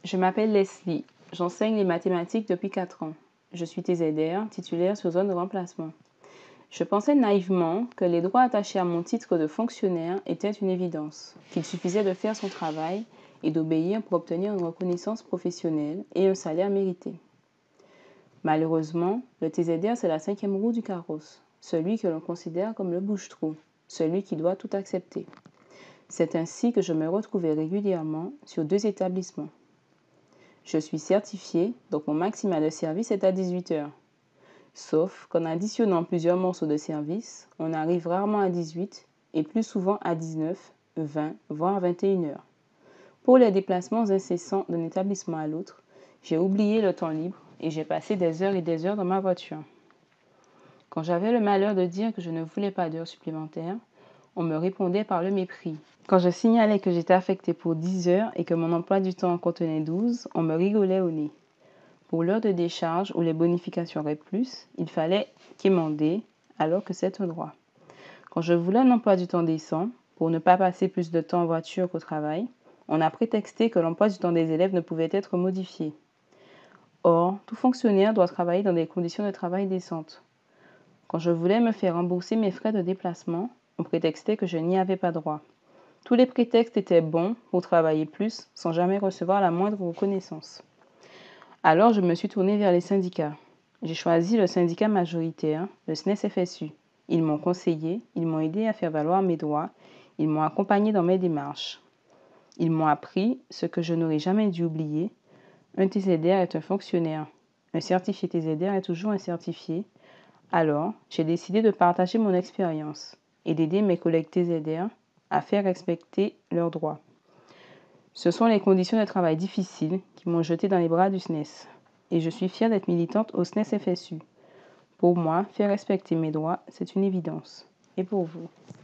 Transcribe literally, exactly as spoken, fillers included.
Je m'appelle Leslie. J'enseigne les mathématiques depuis quatre ans. Je suis T Z R, titulaire sur zone de remplacement. Je pensais naïvement que les droits attachés à mon titre de fonctionnaire étaient une évidence, qu'il suffisait de faire son travail et d'obéir pour obtenir une reconnaissance professionnelle et un salaire mérité. Malheureusement, le T Z R, c'est la cinquième roue du carrosse, celui que l'on considère comme le bouche-trou, celui qui doit tout accepter. C'est ainsi que je me retrouvais régulièrement sur deux établissements. Je suis certifiée, donc mon maximal de service est à dix-huit heures. Sauf qu'en additionnant plusieurs morceaux de service, on arrive rarement à dix-huit et plus souvent à dix-neuf, vingt, voire vingt et une heures. Pour les déplacements incessants d'un établissement à l'autre, j'ai oublié le temps libre et j'ai passé des heures et des heures dans ma voiture. Quand j'avais le malheur de dire que je ne voulais pas d'heures supplémentaires, on me répondait par le mépris. Quand je signalais que j'étais affectée pour dix heures et que mon emploi du temps en contenait douze, on me rigolait au nez. Pour l'heure de décharge où les bonifications auraient plus, il fallait quémander, alors que c'est un droit. Quand je voulais un emploi du temps décent, pour ne pas passer plus de temps en voiture qu'au travail, on a prétexté que l'emploi du temps des élèves ne pouvait être modifié. Or, tout fonctionnaire doit travailler dans des conditions de travail décentes. Quand je voulais me faire rembourser mes frais de déplacement, on prétextait que je n'y avais pas droit. Tous les prétextes étaient bons pour travailler plus sans jamais recevoir la moindre reconnaissance. Alors je me suis tournée vers les syndicats. J'ai choisi le syndicat majoritaire, le S N E S F S U. Ils m'ont conseillé, ils m'ont aidé à faire valoir mes droits, ils m'ont accompagné dans mes démarches. Ils m'ont appris ce que je n'aurais jamais dû oublier. Un T Z R est un fonctionnaire. Un certifié T Z R est toujours un certifié. Alors, j'ai décidé de partager mon expérience et d'aider mes collègues T Z R à faire respecter leurs droits. Ce sont les conditions de travail difficiles qui m'ont jeté dans les bras du S N E S. Et je suis fière d'être militante au S N E S F S U. Pour moi, faire respecter mes droits, c'est une évidence. Et pour vous?